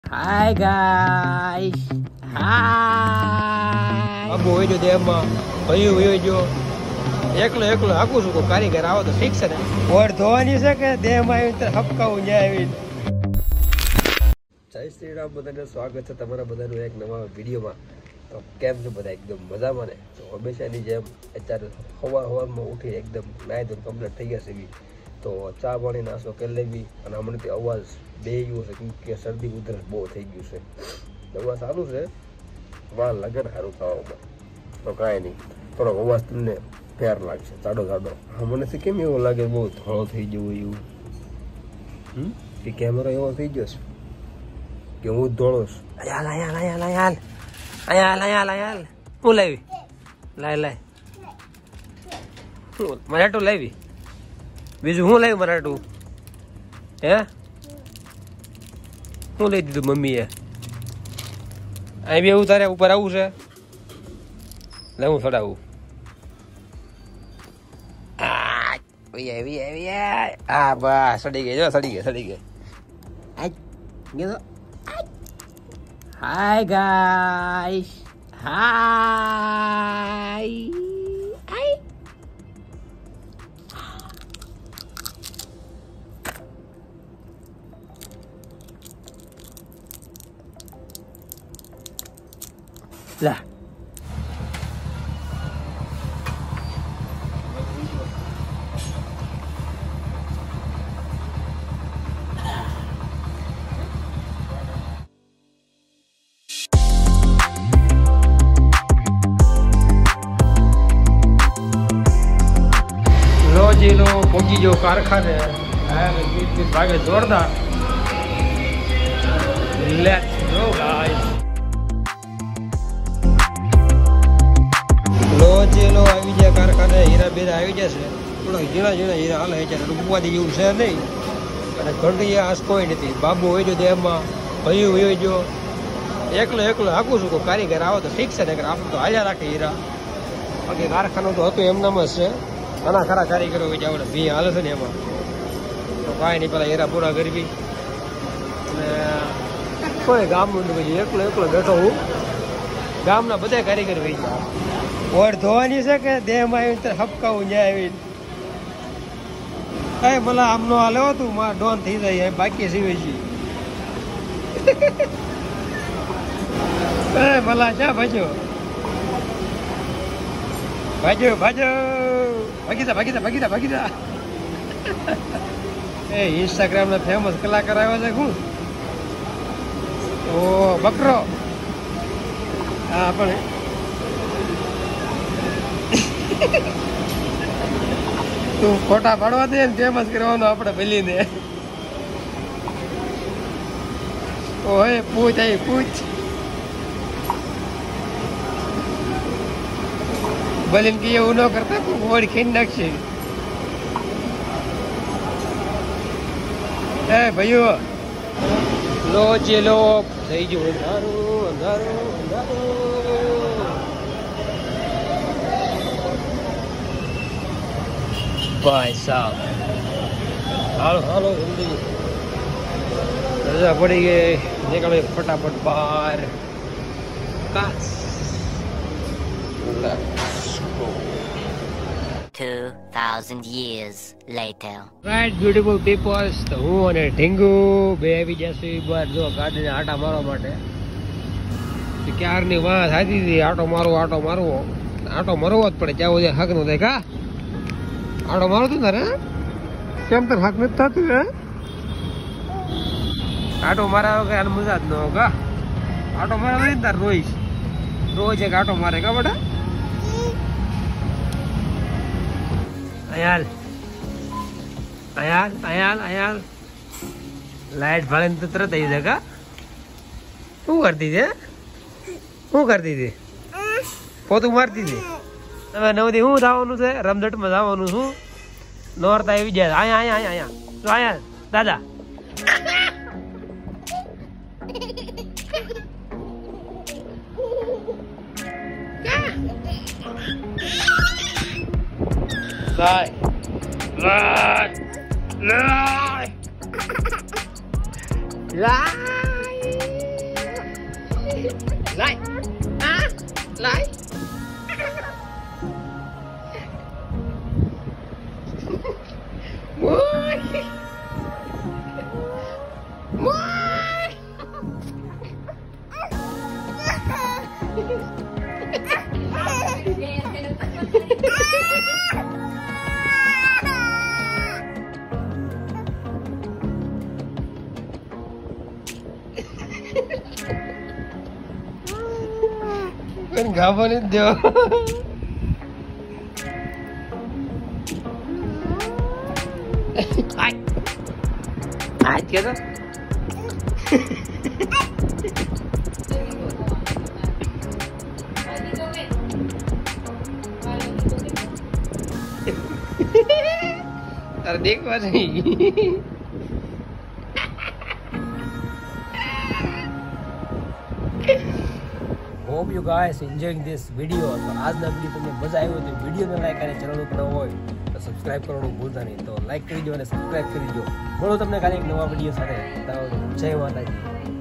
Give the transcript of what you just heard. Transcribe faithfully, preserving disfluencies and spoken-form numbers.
Hi guys. Hi. Babu હોય જો દેહમાં ભયું હોય જો એકલો એકલો હાકું છું કોઈ કારીગર આવો તો ઠીક છે ને ઓર ધોવાની છે કે દેહમાં આવી તો હપકાવું ન્યા આવીને જય શ્રી રામ બધાને સ્વાગત છે તમારા બધાનું એક નવા વિડીયોમાં. તો કેમ છો બધા? એકદમ મજામાં ને? તો હંમેશાની જેમ અત્યારે સવાર સવારમાં ઉઠી એકદમ નાહી ધોઈને કમ્પ્લીટ થઈ ગયા છે. તો ચા પાણી નાસ્તો કરી લેવી અને હમણાંથી અવાજ બે ગયો છે કેમ કે શરદી ઉધરસ બહુ થઈ ગયું છે. દવા સારું છે, વાર લાગે ને સારું થવામાં તો કાંઈ નહીં, થોડોક અવાજ તમને ફેર લાગશે જાડો જાડો. હા મને કેમ એવું લાગે બહુ ધોળો થઈ ગયો એવું? હમ કે કેમેરો એવો થઈ ગયો છે કે હું જ ધોળો છું? Ayal, ayal, ayal, ayal. Ayal, ayal, ayal. હું લાવી? લાય લાય. હું મરાઠું લાવી? બીજું હું લાવી મરાઠું? હે? હું લઈ દીધું મમ્મીએ? અહીં બી એવું તારે ઉપર આવું છે? લે હું ચડાવું. આ બસ સડી ગઈ જો, સડી ગઈ સડી ગઈ. Hi guys. Hi. Hi. Lah. લો પહોંચી ગયો કારખાને. ગીત ગીત ભાગે જોરદાર. Let's go guys. લો જેલો આવી જાય કારખાને, હીરા બેરા આવી જશે. થોડા ઝીણા ઝીણા હીરા હાલે છે, રૂપવાથી જેવું છે નહીં. અને ઘંટી આસ કોઈ નથી. બાબુ હોય જો દેહમાં ભયું હોય જો એકલો એકલો હાકું છું કોઈ કારીગર આવો તો ઠીક છે ને, આપણે તો હાલ્યા રાખે હીરા. બાકી કારખાનું તો હતું એમનામ જ છે. ઘણા ખરા કારીગરો હોય આપણે ભી હાલે છે ને એમાં તો કાંઈ નહીં, પેલા હીરા પૂરા કરવી. અને કોઈ ગામનું પછી એકલો એકલો બેઠો હું. ગામના બધા કારીગર હોય ગયા. ઓર ધોવાની છે કે દેહમાં આવીને ત્યારે હપકાવું ન્યા આવીને એ ભલા આમનો હાલે હતું મારા ડોન થઈ જાય બાકી સીવે છે. એ ભલા ક્યાં ભાજ્યો ભાજ્યો ભાજ્યો ભાગીતા ભાગીતા ભાગીતા ભાગીતા. એ ઇન્સ્ટાગ્રામ ના ફેમસ કલાકાર આવ્યો છે શું? ઓ બકરો. હા પણ તું ફોટા પાડવા દે ને ફેમસ કરવાનો આપણે ભલીને. ઓહે પૂછ આવી પૂછ ભલીને કે એવું ન કરતા કોઈ ઓળી ખાઈ નાખશે. હે ભાઈઓ લો જે લો થઈ ગયું અંધારું અંધારું અંધારું. ભાઈ સાહેબ હાલો હાલો જલ્દી રજા પડી ગઈ, નીકળે ફટાફટ બહાર. કાચ Two thousand years later. Right beautiful peoples. તો હું અને ઢીંગુ બે આવી જશે બહાર જો ગાડીને આટા મારવા માટે. ક્યારની વાત થતી હતી આટો મારવો આટો મારવો આટો મારવો જ પડે ત્યાં સુધી હક નો થાય. કા આટો મારો તું તારે કેમ તારે હક નથી થતું? હે આટો મારા વગર મજા જ ન હો. કા આટો મારા ને તાર રોઈશ રોજ એક આટો મારે. કા બેટા અયાલ અયાલ અયાલ અયાલ લાઈટ ભાડે તો તરત આવી જાય. કા શું કરતી હતી? શું કરતી હતી? પોતું મારતી હતી. હવે નવથી શું થવાનું છે? રમઝટમાં જવાનું શું? નોરતા આવી જાય. અહીંયા અહીંયા અહીંયા અહીંયા દાદા લાય લાય લાય લાય પણ ગાભો નથી દેવો. આ કે તો તારે દેખવા નહીં. Hope you guys enjoying this video. તો આજના વિડીયો તમને મજા આવ્યો તો વિડીયોને લાઈક અને ચેનલ ઉપર ન હોય તો સબસ્ક્રાઇબ કરવાનું ભૂલતા નહીં. તો લાઈક કરી દો અને સબસ્ક્રાઇબ કરી દો. મળો તમને કાલે એક નવા વિડીયો સાથે. તો જય માતાજી.